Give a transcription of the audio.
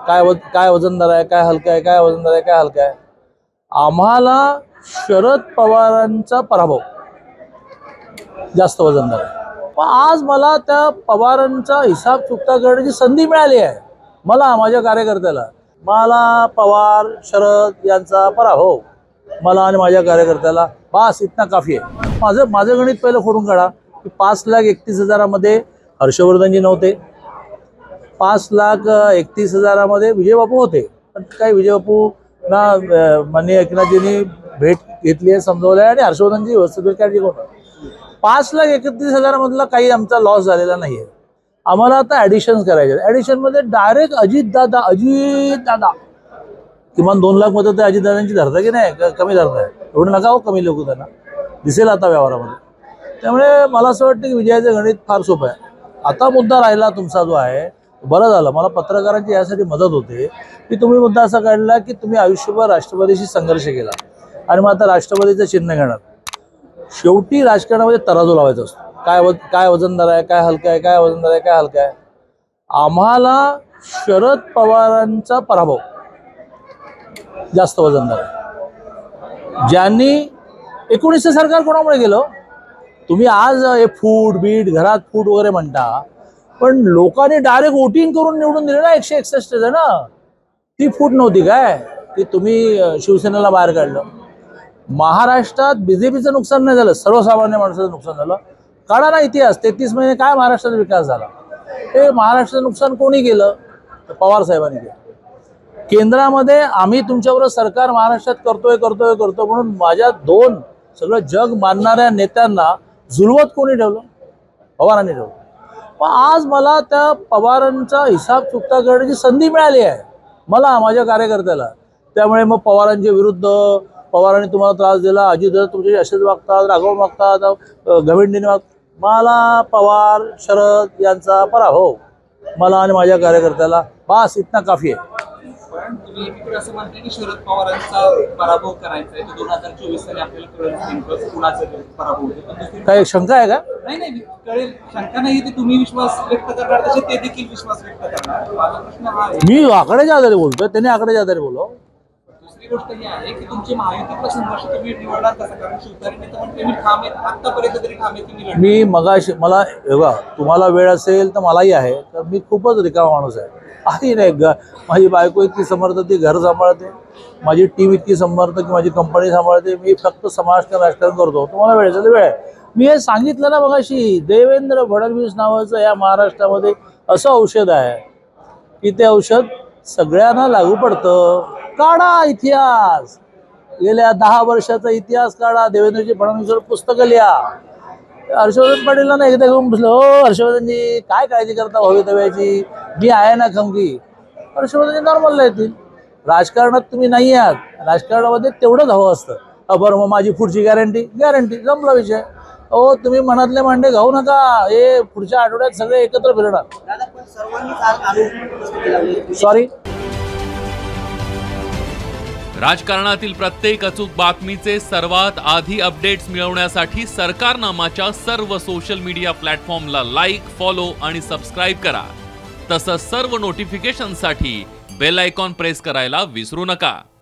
काय वजनदार आहे, काय हलका आहे, काय वजनदार आहे, काय हलका आहे. आम्हाला शरद पवारांचा पराभव जास्त वजनदार आहे. पण आज मला त्या पवारांचा हिसाब चुकता करण्याची संधी मिळाली आहे. मला, माझ्या कार्यकर्त्याला, मला पवार शरद यांचा पराभव मला आणि माझ्या कार्यकर्त्याला बस इतना काफी आहे. माझं गणित पहिलं खोडून काढा की 5,31,000 हर्षवर्धनजी नव्हते, 5,31,000 विजयबापू होते. पण काही विजयबापू ना माननीय एकनाथजींनी भेट घेतली आहे, समजवलं आहे आणि हर्षवर्धनजी व्यवस्थित काय शिकवलं. 5,31,000 काही आमचा लॉस झालेला नाही आहे. आम्हाला आता ॲडिशन्स करायचे. ॲडिशनमध्ये डायरेक्ट अजितदादा किमान 2 लाख मतं ते अजितदादांची धरता की नाही, कमी धरताय. एवढं नका हो कमी लोक, त्यांना दिसेल आता व्यवहारामध्ये. त्यामुळे मला असं वाटतं की विजयाचं गणित फार सोपं आहे. आता मुद्दा राहिला तुमचा जो आहे, बरं झालं मला पत्रकारांची यासाठी मदत होते की तुम्ही मुद्दा असा काढला की तुम्ही आयुष्यभर राष्ट्रवादीशी संघर्ष केला आणि मग आता राष्ट्रवादीचं चिन्ह घेणार. शेवटी राजकारणामध्ये तराजू लावायचा असतो. काय वजनदार आहे, काय हलका आहे, काय वजनदार आहे, काय हलका आहे. आम्हाला शरद पवारांचा पराभव जास्त वजनदार आहे. ज्यांनी 19 सरकार कोणामुळे गेलं. तुम्ही आज हे फूट बीट घरात फूट वगैरे म्हणता, पण लोकांनी डायरेक्ट वोटिंग करून निवडून दिले ना. 161 जण. ती फूट नव्हती काय की तुम्ही शिवसेनेला बाहेर काढलं. महाराष्ट्रात बीजेपीचं नुकसान नाही झालं, सर्वसामान्य माणसाचं नुकसान झालं. काढा ना इतिहास. 33 महिने काय महाराष्ट्राचा विकास झाला. हे महाराष्ट्राचं नुकसान कोणी केलं? पवार साहेबांनी केलं. केंद्रामध्ये आम्ही तुमच्याबरोबर सरकार महाराष्ट्रात करतोय म्हणून माझ्या 2 सगळं जग मानणाऱ्या नेत्यांना जुलवत कोणी ठेवलं? पवारांनी ठेवलं. पण आज मला त्या पवारांचा हिसाब चुकता करण्याची संधी मिळाली आहे, मला, माझ्या कार्यकर्त्याला. त्यामुळे मग पवारांच्या विरुद्ध, पवारांनी तुम्हाला त्रास दिला, अजितदादा तुमचे असेच वागतात, राघव वागतात, गविंडीने वागतात. मला पवार शरद यांचा पराभव मला आणि माझ्या कार्यकर्त्याला बस इतना काफी आहे. पण तुम्ही एकीकडे असं म्हणताय की शरद पवारांचा पराभव करायचा आहे, 2024 साली आपल्याला कळेल नेमकं कुणाचा पराभव होतो. काय शंका आहे का? नाही कळेल. शंका नाही, ते तुम्ही विश्वास व्यक्त करणार तसे ते देखील विश्वास व्यक्त करणार. माझा प्रश्न हा आहे, मी आकड्याच्या आधारे बोलतोय, त्यांनी आकड्याच्या आधारे बोलो. दुसरी गोष्ट ही आहे की तुमची महायुतीतला संघर्ष तुम्ही निवडणार कसं? कारण शिवसेनेने तर म्हणते मी ठाम आहे, आतापर्यंत तरी ठाम आहे की मी मी मगाशी मला बघा, तुम्हाला वेळ असेल तर मलाही आहे, तर मी खूपच रिकामा माणूस आहे. नाही माझी बायको इतकी समर्थ, ती घर सांभाळते, माझी टीम इतकी समर्थ की माझी कंपनी सांभाळते. मी फक्त समाजकारण राजकारण करतो. तुम्हाला वेळ असेल वेळ आहे. मी हे सांगितलं ना मगाशी, देवेंद्र फडणवीस नावाचं या महाराष्ट्रामध्ये असं औषध आहे की ते औषध सगळ्यांना लागू पडतं. काढा इतिहास, गेल्या 10 वर्षाचा इतिहास काढा. देवेंद्रजी फडणवीसवर पुस्तकं लिहा. हर्षवर्धन पाटीलला ना एकदा घेऊन बसलं, हो हर्षवर्धनजी काय काळजी करता भवितव्याची, मी आहे ना खमकी. हर्षवर्धनजी नॉर्मलला येतील. राजकारणात तुम्ही नाही आहात, राजकारणामध्ये तेवढंच हवं असतं. बरं मग माझी पुढची गॅरंटी संपला विषय. हो तुम्ही मनातले मांडे घाऊ नका, हे पुढच्या आठवड्यात सगळे एकत्र फिरणार. सॉरी. राजकारणातील प्रत्येक अचूक बातमीचे सर्वात आधी अपडेट्स मिळवण्यासाठी सरकारनामाच्या सर्व सोशल मीडिया प्लॅटफॉर्मला लाईक, फॉलो आणि सबस्क्राईब करा. तसंच सर्व नोटिफिकेशनसाठी बेल आयकॉन प्रेस करायला विसरू नका.